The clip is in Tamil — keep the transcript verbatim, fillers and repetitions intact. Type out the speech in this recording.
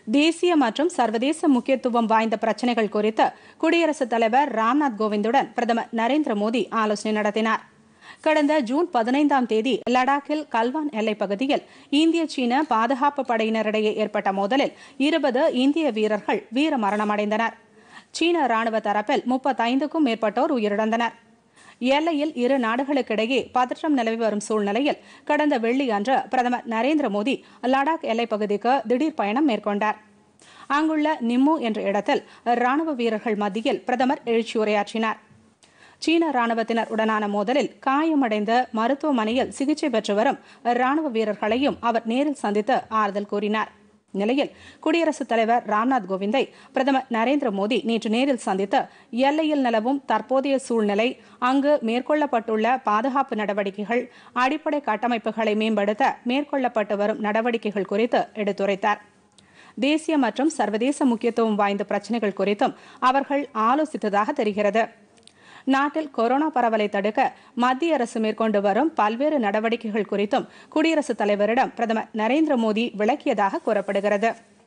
தேசிய மற்றும் சர்வதேச முக்கியத்துவம் வாய்ந்த பிரச்சினைகள் குறித்து குடியரசுத் தலைவர் ராம்நாத் கோவிந்துடன் பிரதமர் நரேந்திர மோடி ஆலோசனை நடத்தினார். கடந்த ஜூன் பதினைந்தாம் தேதி லடாக்கில் கல்வான் எல்லைப் பகுதியில் இந்திய சீன பாதுகாப்பு படையினரிடையே ஏற்பட்ட மோதலில் இருபது இந்திய வீரர்கள் வீரமரணமடைந்தனர். சீன ராணுவ தரப்பில் முப்பத்தைந்துக்கும் மேற்பட்டோர் உயிரிழந்தனர். எல்லையில் இரு நாடுகளுக்கிடையே பதற்றம் நிலவி வரும் சூழ்நிலையில் கடந்த வெள்ளி அன்று பிரதமர் நரேந்திர மோடி லடாக் எல்லைப் பகுதிக்கு திடீர் பயணம் மேற்கொண்டார். அங்குள்ள நிம்மு என்ற இடத்தில் ராணுவ வீரர்கள் மத்தியில் பிரதமர் எழுச்சியுரையாற்றினார். சீன ராணுவத்தினர் உடனான மோதலில் காயமடைந்த மருத்துவமனையில் சிகிச்சை பெற்று வரும் ராணுவ வீரர்களையும் அவர் நேரில் சந்தித்து ஆறுதல் கூறினார். நிலையில் குடியரசுத் தலைவர் ராம்நாத் கோவிந்தை பிரதமர் நரேந்திர மோடி நேற்று நேரில் சந்தித்து எல்லையில் நிலவும் தற்போதைய சூழ்நிலை, அங்கு மேற்கொள்ளப்பட்டுள்ள பாதுகாப்பு நடவடிக்கைகள், அடிப்படை கட்டமைப்புகளை மேம்படுத்த மேற்கொள்ளப்பட்டு வரும் நடவடிக்கைகள் குறித்து எடுத்துரைத்தார். தேசிய மற்றும் சர்வதேச முக்கியத்துவம் வாய்ந்த பிரச்சினைகள் குறித்தும் அவர்கள் ஆலோசித்ததாக தெரிகிறது. நாட்டில் கொரோனா பரவலை தடுக்க மத்திய அரசு மேற்கொண்டு வரும் பல்வேறு நடவடிக்கைகள் குறித்தும் குடியரசுத் தலைவரிடம் பிரதமர் நரேந்திர மோடி விளக்கியதாக கூறப்படுகிறது.